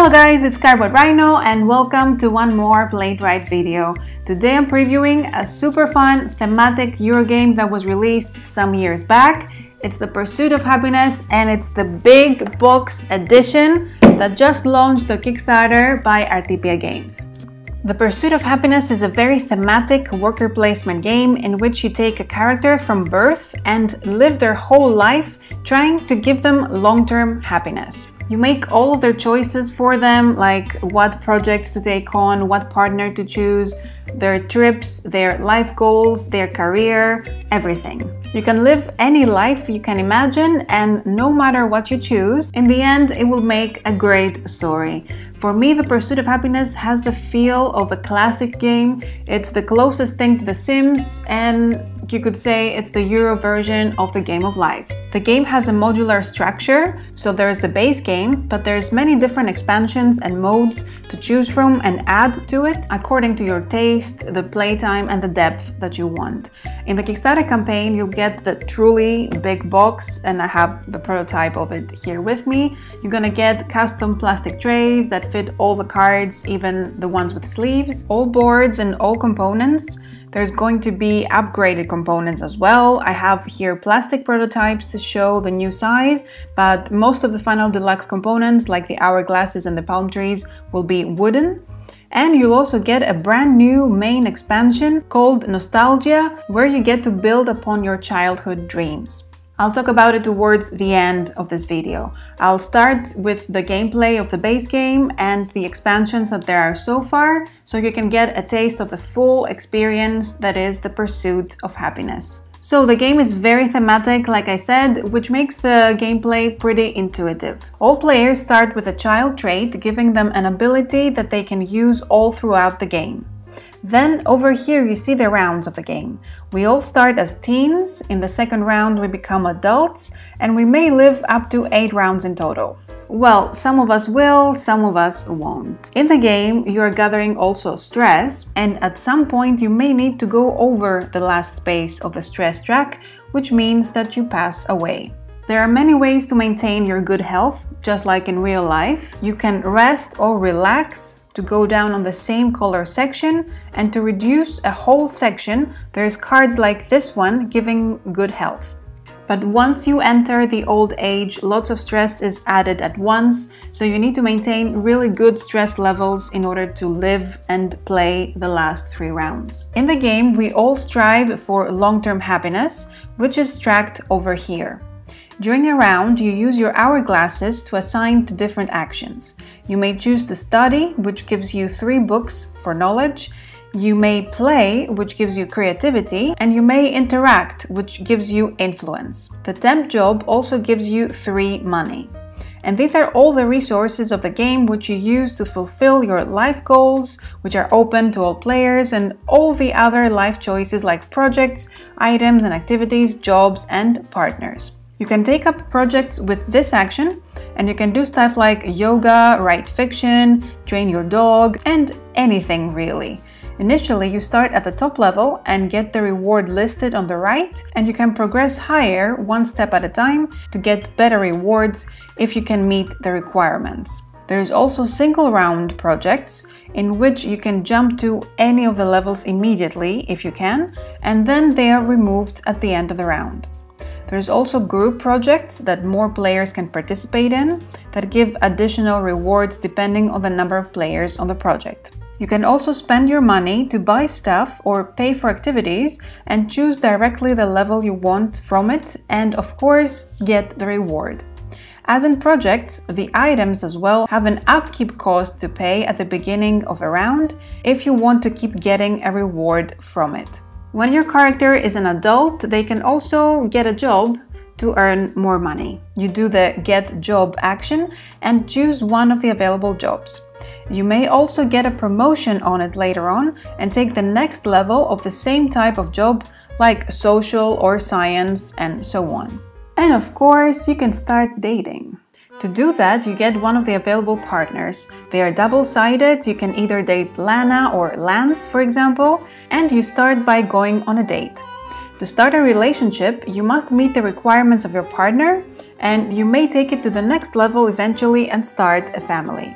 Hello guys, it's Cardboard Rhino and welcome to one more Play It Right video. Today I'm previewing a super fun thematic Eurogame that was released some years back. It's The Pursuit of Happiness and it's the big box edition that just launched the Kickstarter by Artipia Games. The Pursuit of Happiness is a very thematic worker placement game in which you take a character from birth and live their whole life trying to give them long-term happiness. You make all of their choices for them, like what projects to take on, what partner to choose, their trips, their life goals, their career, everything. You can live any life you can imagine, and no matter what you choose, in the end it will make a great story. For me, The Pursuit of Happiness has the feel of a classic game. It's the closest thing to The Sims, and you could say it's the Euro version of the game of life. The game has a modular structure, so there's the base game, but there's many different expansions and modes to choose from and add to it according to your taste, the playtime, and the depth that you want. In the Kickstarter campaign, you'll get the truly big box, and I have the prototype of it here with me. You're gonna get custom plastic trays that fit all the cards, even the ones with sleeves, all boards and all components. There's going to be upgraded components as well. I have here plastic prototypes to show the new size, but most of the final deluxe components like the hourglasses and the palm trees will be wooden. And you'll also get a brand new main expansion called Nostalgia, where you get to build upon your childhood dreams. I'll talk about it towards the end of this video. I'll start with the gameplay of the base game and the expansions that there are so far, so you can get a taste of the full experience that is The Pursuit of Happiness. So the game is very thematic, like I said, which makes the gameplay pretty intuitive. All players start with a child trait, giving them an ability that they can use all throughout the game. Then over here you see the rounds of the game. We all start as teens, in the second round we become adults, and we may live up to 8 rounds in total. Well, some of us will, some of us won't. In the game you are gathering also stress, and at some point you may need to go over the last space of the stress track, which means that you pass away. There are many ways to maintain your good health, just like in real life. You can rest or relax, to go down on the same color section, and to reduce a whole section, there's cards like this one giving good health. But once you enter the old age, lots of stress is added at once, so you need to maintain really good stress levels in order to live and play the last 3 rounds. In the game, we all strive for long-term happiness, which is tracked over here. During a round, you use your hourglasses to assign to different actions. You may choose to study, which gives you 3 books for knowledge. You may play, which gives you creativity, and you may interact, which gives you influence. The temp job also gives you 3 money. And these are all the resources of the game which you use to fulfill your life goals, which are open to all players, and all the other life choices like projects, items and activities, jobs and partners. You can take up projects with this action, and you can do stuff like yoga, write fiction, train your dog, and anything really. Initially, you start at the top level and get the reward listed on the right, and you can progress higher one step at a time to get better rewards if you can meet the requirements. There's also single round projects in which you can jump to any of the levels immediately if you can, and then they are removed at the end of the round. There's also group projects that more players can participate in that give additional rewards depending on the number of players on the project. You can also spend your money to buy stuff or pay for activities and choose directly the level you want from it, and of course get the reward. As in projects, the items as well have an upkeep cost to pay at the beginning of a round if you want to keep getting a reward from it. When your character is an adult, they can also get a job to earn more money. You do the Get Job action and choose one of the available jobs. You may also get a promotion on it later on and take the next level of the same type of job, like social or science and so on. And of course, you can start dating. To do that, you get one of the available partners. They are double-sided. You can either date Lana or Lance, for example, and you start by going on a date. To start a relationship, you must meet the requirements of your partner, and you may take it to the next level eventually and start a family.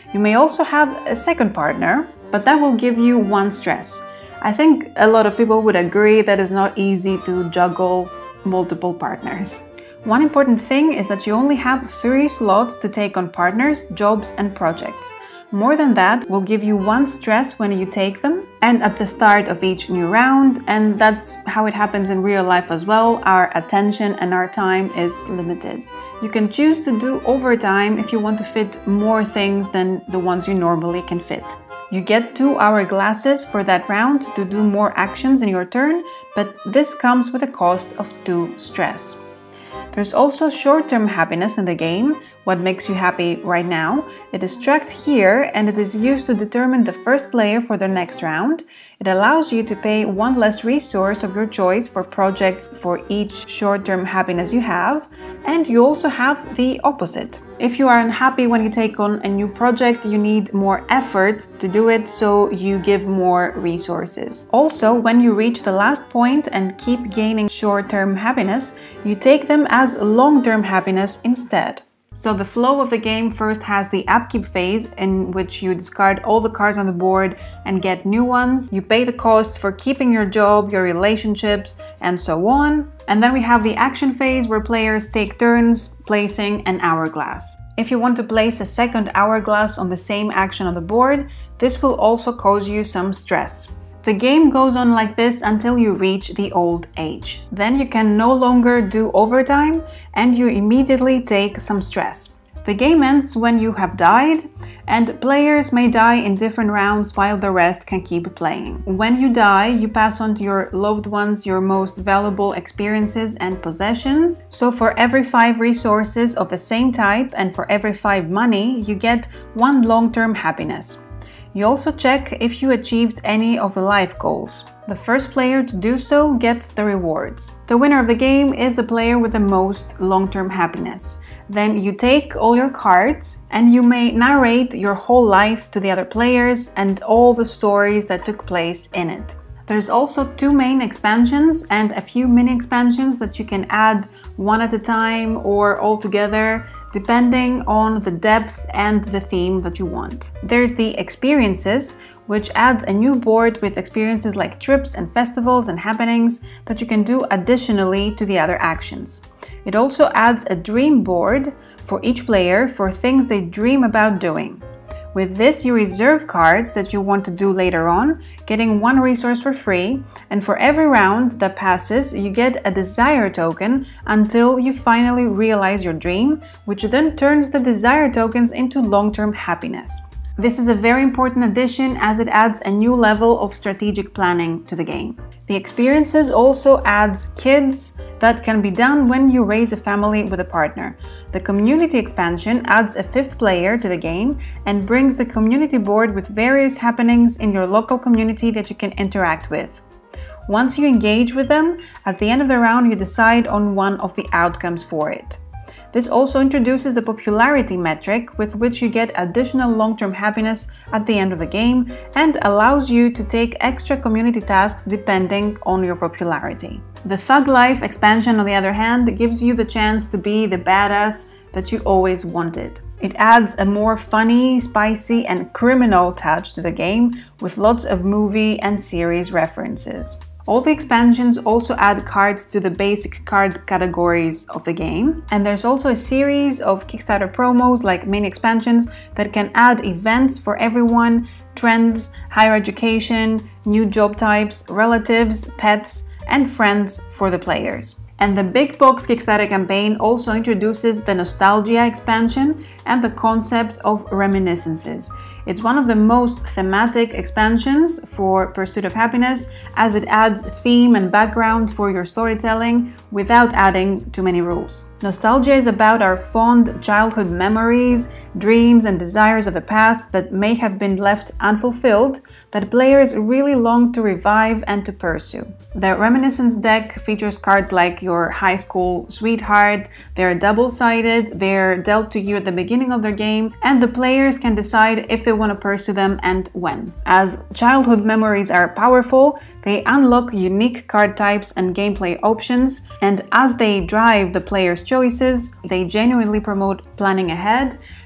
You may also have a second partner, but that will give you 1 stress. I think a lot of people would agree that it's not easy to juggle multiple partners. One important thing is that you only have 3 slots to take on partners, jobs, and projects. More than that will give you 1 stress when you take them and at the start of each new round, and that's how it happens in real life as well. Our attention and our time is limited. You can choose to do overtime if you want to fit more things than the ones you normally can fit. You get 2 hourglasses for that round to do more actions in your turn, but this comes with a cost of 2 stress. There's also short-term happiness in the game, what makes you happy right now. It is tracked here and it is used to determine the first player for the next round. It allows you to pay 1 less resource of your choice for projects for each short-term happiness you have, and you also have the opposite. If you are unhappy when you take on a new project, you need more effort to do it, so you give more resources. Also, when you reach the last point and keep gaining short-term happiness, you take them as long-term happiness instead. So the flow of the game first has the upkeep phase, in which you discard all the cards on the board and get new ones. You pay the costs for keeping your job, your relationships, and so on. And then we have the action phase, where players take turns placing an hourglass. If you want to place a second hourglass on the same action on the board, this will also cause you some stress. The game goes on like this until you reach the old age. Then you can no longer do overtime and you immediately take some stress. The game ends when you have died, and players may die in different rounds while the rest can keep playing. When you die, you pass on to your loved ones your most valuable experiences and possessions. So for every 5 resources of the same type and for every 5 money, you get 1 long-term happiness. You also check if you achieved any of the life goals. The first player to do so gets the rewards. The winner of the game is the player with the most long-term happiness. Then you take all your cards and you may narrate your whole life to the other players and all the stories that took place in it. There's also 2 main expansions and a few mini expansions that you can add one at a time or all together, depending on the depth and the theme that you want. There's the experiences, which adds a new board with experiences like trips and festivals and happenings that you can do additionally to the other actions. It also adds a dream board for each player for things they dream about doing. With this, you reserve cards that you want to do later on, getting 1 resource for free, and for every round that passes, you get a desire token until you finally realize your dream, which then turns the desire tokens into long-term happiness. This is a very important addition as it adds a new level of strategic planning to the game. The experiences also adds kids that can be done when you raise a family with a partner. The community expansion adds a 5th player to the game and brings the community board with various happenings in your local community that you can interact with. Once you engage with them, at the end of the round you decide on one of the outcomes for it. This also introduces the popularity metric, with which you get additional long-term happiness at the end of the game and allows you to take extra community tasks depending on your popularity. The Thug Life expansion, on the other hand, gives you the chance to be the badass that you always wanted. It adds a more funny, spicy, and criminal touch to the game with lots of movie and series references. All the expansions also add cards to the basic card categories of the game, and there's also a series of Kickstarter promos like mini expansions that can add events for everyone, trends, higher education, new job types, relatives, pets, and friends for the players. And the Big Box Kickstarter campaign also introduces the Nostalgia expansion and the concept of reminiscences. It's one of the most thematic expansions for Pursuit of Happiness, as it adds theme and background for your storytelling without adding too many rules. Nostalgia is about our fond childhood memories, dreams and desires of the past that may have been left unfulfilled, that players really long to revive and to pursue. The Reminiscence deck features cards like your high school sweetheart. They're double-sided, they're dealt to you at the beginning of their game, and the players can decide if they want to pursue them and when. As childhood memories are powerful, they unlock unique card types and gameplay options, and as they drive the player's choices, they genuinely promote planning ahead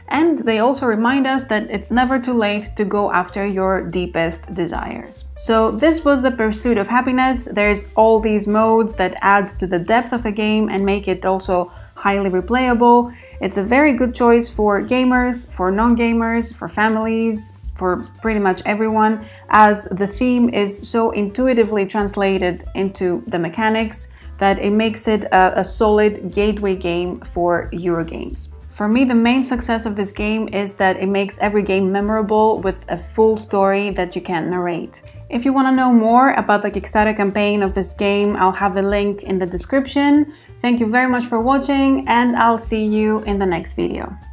And they also remind us that it's never too late to go after your deepest desires. So this was The Pursuit of Happiness. There's all these modes that add to the depth of the game and make it also highly replayable. It's a very good choice for gamers, for non-gamers, for families, for pretty much everyone, as the theme is so intuitively translated into the mechanics that it makes it a solid gateway game for Eurogames. For me, the main success of this game is that it makes every game memorable with a full story that you can narrate. If you want to know more about the Kickstarter campaign of this game, I'll have a link in the description. Thank you very much for watching, and I'll see you in the next video.